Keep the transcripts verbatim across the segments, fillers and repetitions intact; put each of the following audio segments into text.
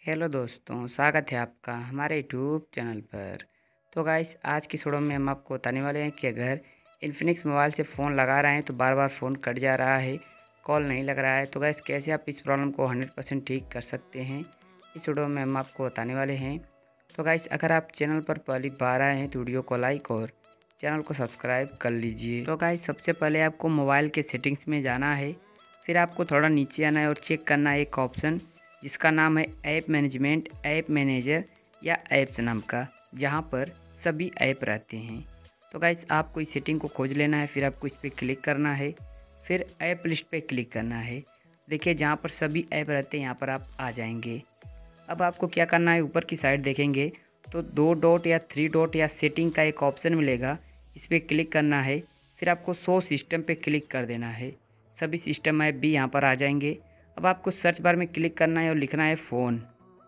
Hello दोस्तों, स्वागत है आपका हमारे यूट्यूब चैनल पर। तो गाइस, आज की वीडियो में हम आपको बताने वाले हैं कि अगर इन्फिनिक्स मोबाइल से फ़ोन लगा रहे हैं तो बार बार फ़ोन कट जा रहा है, कॉल नहीं लग रहा है। तो गाइस, कैसे आप इस प्रॉब्लम को हंड्रेड परसेंट ठीक कर सकते हैं, इस वीडियो में हम आपको बताने वाले हैं। तो गाइस, अगर आप चैनल पर पहली बार आए हैं तो वीडियो को लाइक और चैनल को सब्सक्राइब कर लीजिए। तो गाइस, सबसे पहले आपको मोबाइल के सेटिंग्स में जाना है, फिर आपको थोड़ा नीचे आना है और चेक करना है एक ऑप्शन जिसका नाम है ऐप मैनेजमेंट, ऐप मैनेजर या ऐप्स नाम का, जहां पर सभी ऐप रहते हैं। तो गाइस, आपको इस सेटिंग को खोज लेना है, फिर आपको इस पर क्लिक करना है, फिर ऐप लिस्ट पे क्लिक करना है। देखिए, जहां पर सभी ऐप रहते हैं यहाँ पर आप आ जाएंगे। अब आपको क्या करना है, ऊपर की साइड देखेंगे तो दो डॉट या थ्री डॉट या सेटिंग का एक ऑप्शन मिलेगा, इस पर क्लिक करना है। फिर आपको शो सिस्टम पे क्लिक कर देना है, सभी सिस्टम ऐप भी यहाँ पर आ जाएंगे। अब आपको सर्च बार में क्लिक करना है और लिखना है फ़ोन।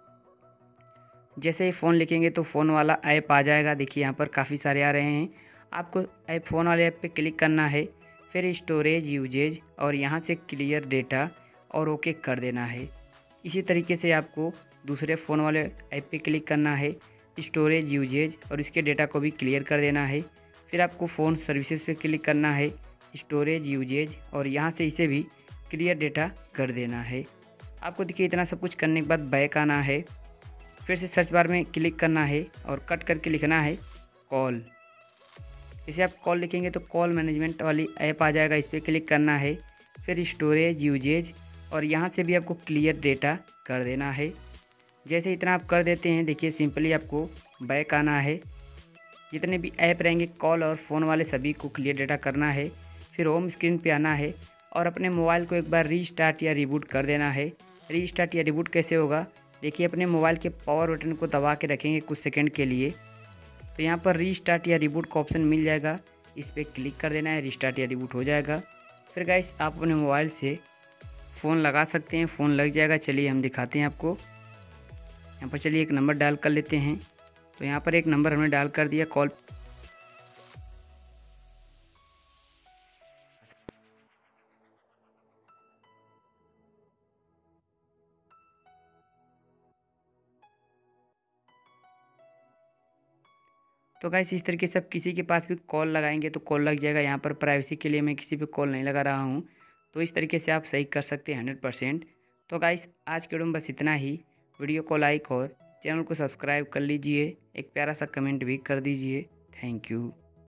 जैसे ही फ़ोन लिखेंगे तो फ़ोन वाला ऐप आ जाएगा। देखिए, यहाँ पर काफ़ी सारे आ रहे हैं। आपको ऐप फ़ोन वाले ऐप पे क्लिक करना है, फिर स्टोरेज यूजेज और यहाँ से क्लियर डेटा और ओके कर देना है। इसी तरीके से आपको दूसरे फ़ोन वाले ऐप पे क्लिक करना है, स्टोरेज यूजेज और इसके डेटा को भी क्लियर कर देना है। फिर आपको फ़ोन सर्विसेज पे क्लिक करना है, स्टोरेज यूजेज और यहाँ से इसे भी क्लियर डेटा कर देना है। आपको देखिए, इतना सब कुछ करने के बाद बैक आना है, फिर से सर्च बार में क्लिक करना है और कट करके लिखना है कॉल। इसे आप कॉल लिखेंगे तो कॉल मैनेजमेंट वाली ऐप आ जाएगा, इस पर क्लिक करना है, फिर स्टोरेज यूजेज और यहाँ से भी आपको क्लियर डेटा कर देना है। जैसे इतना आप कर देते हैं, देखिए सिंपली आपको बैक आना है। जितने भी ऐप रहेंगे कॉल और फ़ोन वाले सभी को क्लियर डेटा करना है, फिर होम स्क्रीन पे आना है और अपने मोबाइल को एक बार रीस्टार्ट या रिबूट कर देना है। रीस्टार्ट या रिबूट कैसे होगा, देखिए अपने मोबाइल के पावर बटन को दबा के रखेंगे कुछ सेकंड के लिए, तो यहाँ पर रीस्टार्ट या रिबूट का ऑप्शन मिल जाएगा, इस पर क्लिक कर देना है, रीस्टार्ट या रिबूट हो जाएगा। फिर गाइस, आप अपने मोबाइल से फ़ोन लगा सकते हैं, फ़ोन लग जाएगा। चलिए हम दिखाते हैं आपको। यहाँ पर चलिए एक नंबर डायल कर लेते हैं। तो यहाँ पर एक नंबर हमने डायल कर दिया कॉल। तो गाइस, इस तरीके से आप किसी के पास भी कॉल लगाएंगे तो कॉल लग जाएगा। यहाँ पर प्राइवेसी के लिए मैं किसी पे कॉल नहीं लगा रहा हूँ, तो इस तरीके से आप सही कर सकते हैं हंड्रेड परसेंट। तो गाइस, आज के वीडियो में बस इतना ही। वीडियो को लाइक और चैनल को सब्सक्राइब कर लीजिए, एक प्यारा सा कमेंट भी कर दीजिए। Thank you.